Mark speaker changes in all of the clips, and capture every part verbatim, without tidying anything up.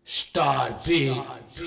Speaker 1: Star Beat.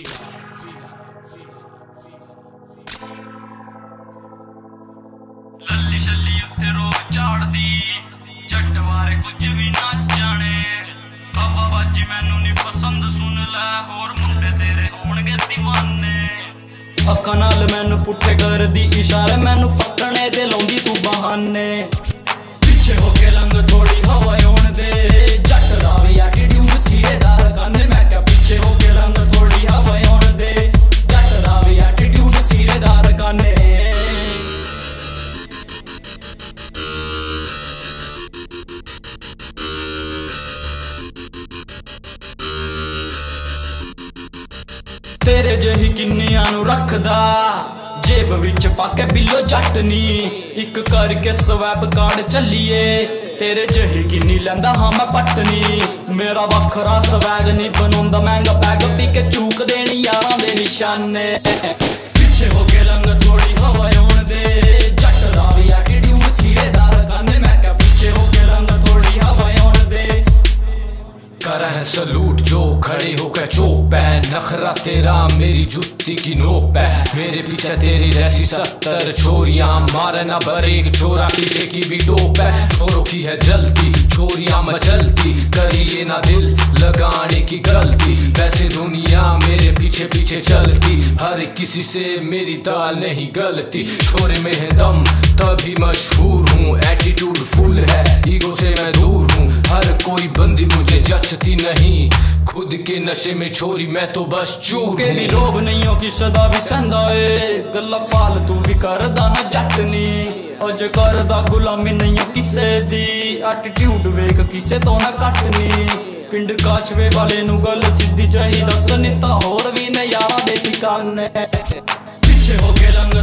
Speaker 2: लल्ली शल्ली उत्ते रोक झाड़दी जट बारे कुछ भी ना जाने हवा बाजी मैनू नी पसंद सुन लै होर मुंडे तेरे होणगे दीवाने अक्खां नाल मैनू पुट्ठे करदी इशारे मैनू पकड़ने दे लाउंदी तू बहाने पिछे होके लंघ थोड़ी हवा होण दे जट दा वी एटीट्यूड सीरेदार खाने मैं क्या पिछे होके लंघ थोड़ी हवा होण दे जट दा वी एटीट्यूड सीरेदार खाने तेरे जही किन्नियां नू रखदा जेब विच पाके बिल्लो जट नी इक करके स्वैप कार्ड चलिए तेरे जही किन्नी लैंदा हाँ मैं पटनी मेरा वखरा स्वैग नी बनौंदा महंगा पैग पी के चूक देनी यारां दे निशाने पिछे होके लंघ थोड़ी हवा होण दे जट दा वी एटीट्यूड सीरेदार खाने मैं क्या पिछे होके लंघ थोड़ी हवा होण दे
Speaker 1: करह सलूट जो खड़े होकर चौक पे नखरा तेरा मेरी जुत्ती की नोक पे मेरे पीछे तेरी जैसी सत्तर छोरियां मारना बरेक छोरा किसी की भी टोप है छोरों की है जल्दी छोरियां मचलती करिए ना दिल लगाने की गलती वैसे दुनिया मेरे पीछे पीछे चलती हर किसी से मेरी दाल नहीं गलती छोरे में है दम तभी मशहूर हूँ एटीट्यूड फुल है ईगो से मैं दूर हूँ हर कोई बंदी मुझे जचती नहीं खुद के नशे में छोरी मैं तो बस चूर
Speaker 2: के भी लोभ नहीं हो कि सदा भी संदा ए गल्ला फालतू भी करदा ना जटनी अज करदा गुलामी नहीं हो किसे दी एटीट्यूड वेख किसे तो ना कटनी पिंड काचवे वाले नू गल सीधी जही दस नी तां होर भी ने यारां दे ठिकाने पिछे होके लंघ